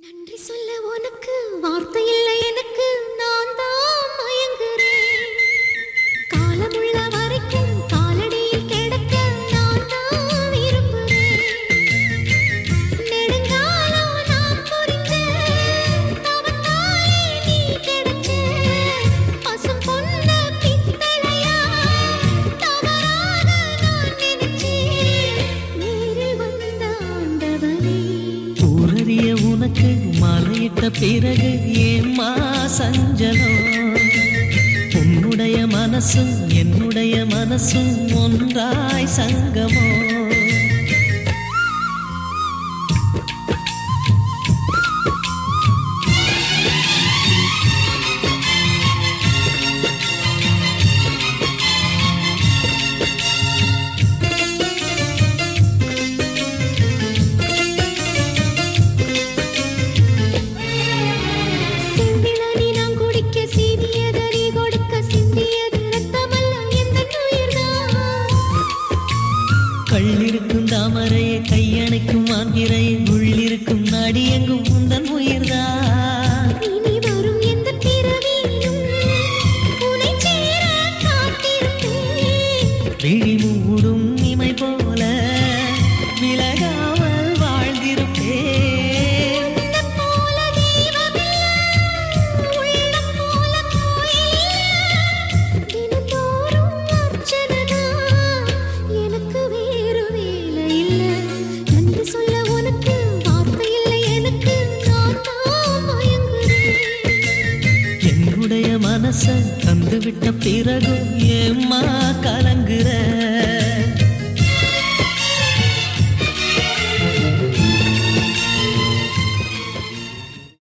நன்றி சொல்ல உனக்கு வார்த்தை இல்லை எனக்கு, நான் தான் மயங்குறேன். காலமுள்ள வரைக்கும் காலடியில் கிடக்க நான் தான் விரும்புறேன். நெடுங்காலம் நான் புரிஞ்ச தவத்தாலே நீ கிடைச்ச பசும் பொன்ன பித்தளையா தவறாக நான் நினைச்சேன். நேரில் வந்த ஆண்டவனே, ஊரறிய உனக்கு மாலையிட்ட பிறகு ஏம்மா சஞ்சலம்? உன்னுடைய மனசும் என்னுடைய மனசும் ஒன்றாய் சங்கமோ? செந்திலனி நான் குடிக்க சீனியத நீ கொடுக்க சிந்தியது ரத்தமல்ல எந்தன் உயிர்தான். கள்ளிருக்கும் தாமரையை கையணைக்கும் மாந்திரையை உள்ளிருக்கும் நாடி எங்கும் உந்தன் உயிர்தான். இனி வரும் எந்த பிறவியிலும் உன்னை சேர காத்திருப்பேன். விழி மூடும் இமை போல விலகாமல் வாழ்ந்திருப்பேன். உன்னைப் போல தெய்வமில்லை, உள்ளம் போல கோயிலில்லை. தினந்தோறும் அர்ச்சனைதான், எனக்கு வேறு வேலை இல்லை. நன்றி சொல்ல உனக்கு வார்த்தை இல்லை எனக்கு, நான் தான் மயங்குறேன். என்னுடைய மனச தந்துவிட்ட பிறகும் ஏம்மா கலங்குற?